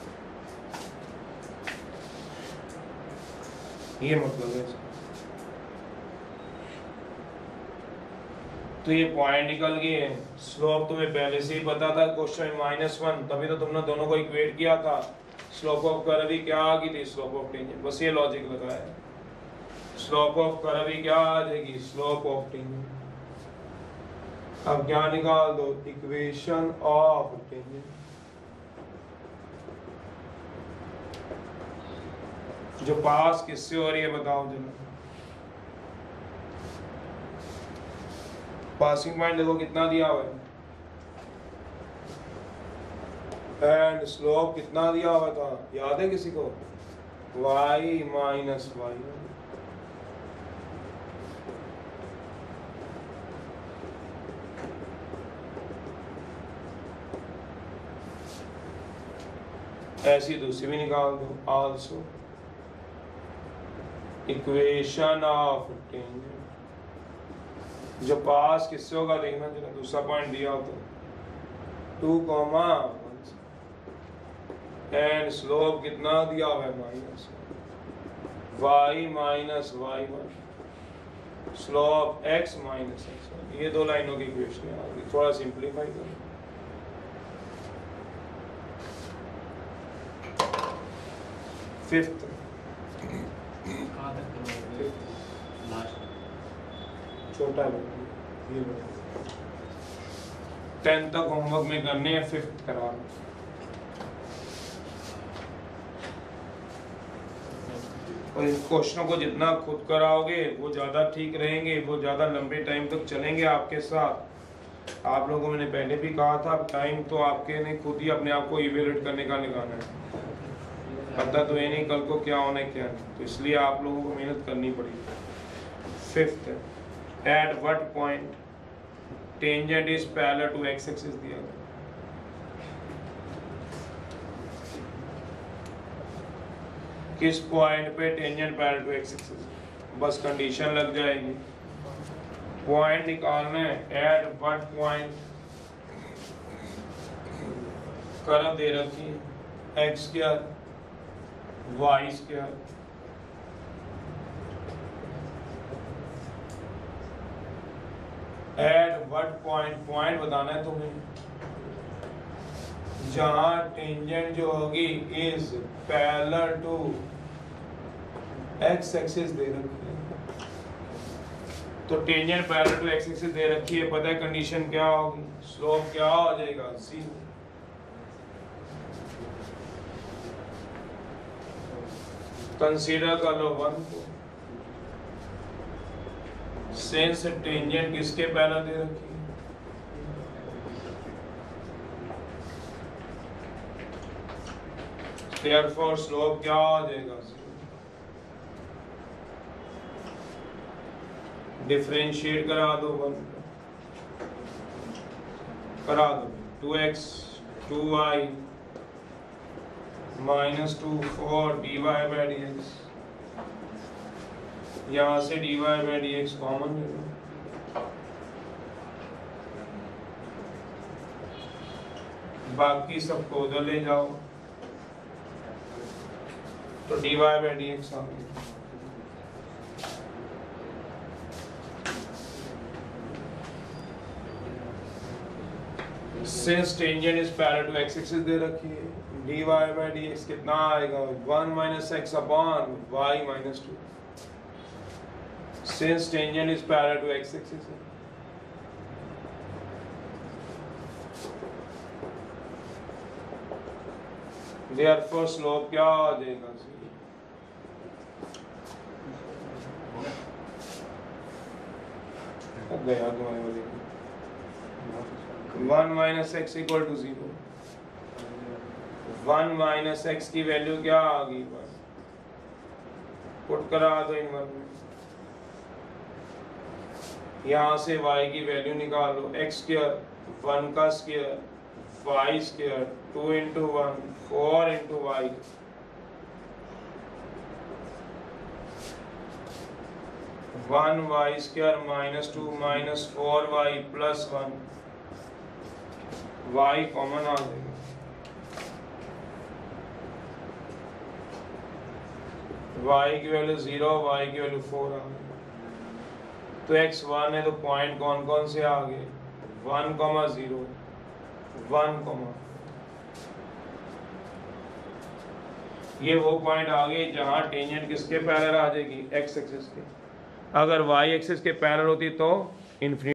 ये मतलब है इसका। तो ये पॉइंट निकल गए, स्लोप तुम्हें पहले से ही पता था क्वेश्चन में माइनस वन, तभी तो तुमने दोनों को इक्वेट किया था, स्लोप ऑफ कर्व भी क्या आ गई थी, स्लोप ऑफ टेंजेंट, बस ये लॉजिक लगाया है, स्लोप ऑफ कर्व भी क्या आ जाएगी, स्लोप ऑफ टेंजेंट। अब क्या निकाल दो, इक्वेशन ऑफ टेंजेंट, जो पास किससे हो रही है बताओ जरा, पासिंग पॉइंट देखो कितना दिया हुआ है, एंड स्लोप कितना दिया हुआ था, याद है किसी को, y माइनस वाई, ऐसी दूसरी भी निकाल दो, आल्सो इक्वेशन ऑफ टेंजेंट, जो पास किससे होगा देखना जरा, दूसरा पॉइंट दिया हो तो टू कॉमा एंड स्लोप कितना दिया हुआ है minus Y minus Y one, slope X minus X, ये दो लाइनों की इक्वेशन है, आगे थोड़ा सिंप्लीफाई करो। फिफ्थ छोटा ये टेंथ तक होमवर्क में करने हैं, फिफ्थ करा लो। और इन क्वेश्चनों को जितना खुद कराओगे वो ज़्यादा ठीक रहेंगे, वो ज़्यादा लंबे टाइम तक चलेंगे आपके साथ। आप लोगों को मैंने पहले भी कहा था, टाइम तो आपके ने खुद ही अपने आप को इवेल्युएट करने का निकालना है, पता तो ये नहीं कल को क्या होना है क्या नहीं, तो इसलिए आप लोगों को मेहनत करनी पड़ेगी। Fifth, at what point tangent is parallel to x axis दिया गया, किस पॉइंट पे tangent parallel to x axis, बस कंडीशन लग जाएगी, पॉइंट निकालना है, एट व्हाट पॉइंट कर्व दे रखी है, X square Y square, at what point, point बताना है तुम्हें जहां टेंजेंट जो होगी is parallel to x axis दे रखी है, तो tangent parallel to x axis दे रखी है, पता है कंडीशन क्या होगी, स्लोप क्या हो जाएगा, जीरो। कंसीडर कर लो वन को, सेंस टेंजेंट किसके पैरेलल दे रखी है, देयरफॉर स्लोप क्या आ जाएगा, डिफरेंशिएट करा दो वन करा दो, two x two y minus two four d Y by D x, यहाँ से D Y by D x common ले लो, बाकी सबको उधर ले जाओ, तो D Y by D x आ गया। Since tangent is parallel to x axis दे रखी है, D Y by D x कितना आएगा, one minus x upon y minus two, since tangent is parallel to x axis. Therefore slope क्या आ जाएगा? गया तुम्हारे वाले one minus x equal to zero. One minus x की वैल्यू क्या आ गई? बस पुट करा दो इन वन में। यहाँ से y की वैल्यू निकालो। एक्स स्क्वायर वन का square Y square two into one four into y one y square minus two minus four y plus one. Y common आ जाएगा। वाई की वैल्यू जीरो वाई की वैल्यू फोर आ गई। तो x one है तो पॉइंट कौन कौन से आ गए? One comma zero one comma. ये वो पॉइंट आ गए जहां टेंजेंट किसके पैरेलल आ जाएगी? एक्स एक्सिस के। अगर वाई एक्सिस के पैरेलल होती तो इन्फिनिटी